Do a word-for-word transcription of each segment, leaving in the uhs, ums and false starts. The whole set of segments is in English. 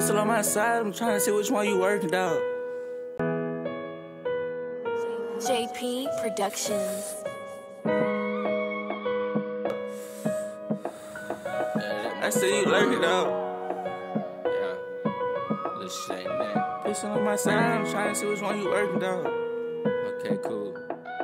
Pistol on my side, I'm trying to see which one you working, dog. J P Productions. I see you lurking, dog. Yeah. Little shit ain't that. Pistol on my side, I'm trying to see which one you working, dog. Okay, cool.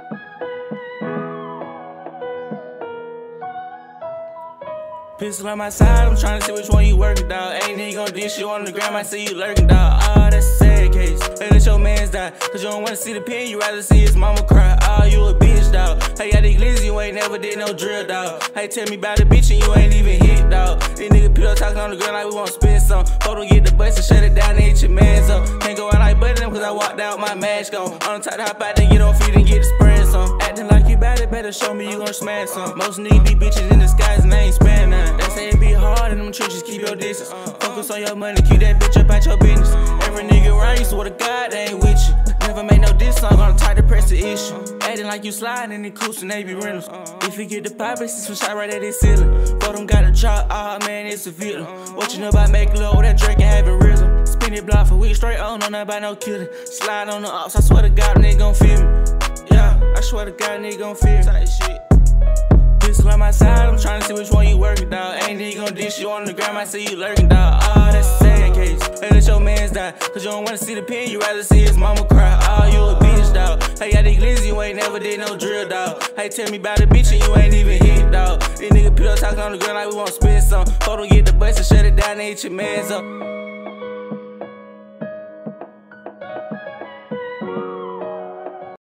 Pistol on my side, I'm trying to see which one you working, dog. Ain't nigga gon' do shit on the gram, I see you lurking, dog. Oh, that's a sad case. Hey, let your mans die. Cause you don't wanna see the pain, you rather see his mama cry. Oh, you a bitch, dog. Hey, I think glizzy, you ain't never did no drill, dog. Hey, tell me about a bitch and you ain't even hit, dog. These niggas pillow talking on the girl like we won't spend some. Photo get the bus and shut it down and hit your mans up. Can't go out like button cause I walked out with my mask on. On the top to hop out, then get on feet and get the spraying some. Acting like you bad, it better show me you gon' smash some. Most niggas be bitches in disguise and they ain't spend none. They say it be hard in them trenches, keep your distance. Focus on your money, keep that bitch up out your business. Every nigga around you, swear to God, they ain't with you. Never made no diss song, gonna try to press the issue. Acting like you sliding in the coops and they be rentals. If you get the pop, it's some shot right at his ceiling. For them got a drop, ah man, it's a villain. What you know about making love with that drink and having rhythm? Spin it block for weeks straight, I don't know nothing about no killing. Slide on the ops, I swear to God, nigga gon' feel me. Yeah, I swear to God, nigga gon' feel me. Type shit. Pistol on my side, I'm trying to see which one you working, dog. Ain't nigga gon' dish you on the gram, I see you lurking, dog. Oh, that's a sad case. Hey, let your mans die. Cause you don't wanna see the pain, you rather see his mama cry. Oh, you a bitch, dog. Hey, I think glizzy, you ain't never did no drill, dog. Hey, tell me about a bitch and you ain't even hit, dog. These niggas pillow talking on the girl like we won't spend some. Photo get the bus and shut it down and hit your mans up.